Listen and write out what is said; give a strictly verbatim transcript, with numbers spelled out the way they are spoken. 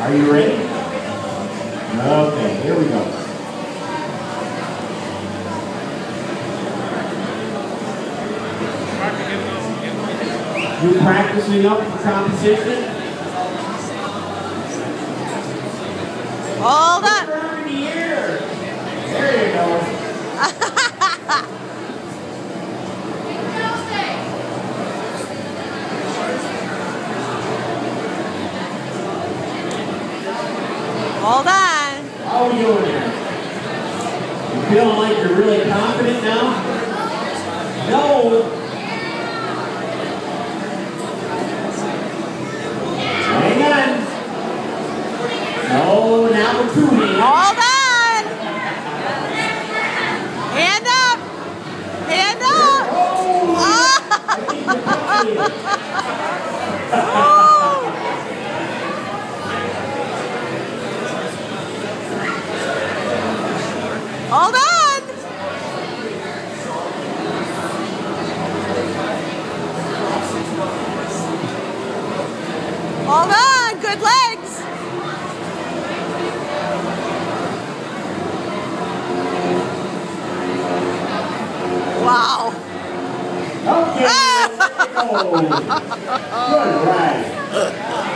Are you ready? Okay, here we go. You practicing up for competition? Hold up. Turn in the air. There you go. Hold on. How are you doing there? You feeling like you're really confident now? No. Hang on. No, now we're two hands. Hold on. Hand up. Hand up. Oh, I think you're touching it. Hold on. Hold on. Good legs. Wow. Okay, let's go. Good ride.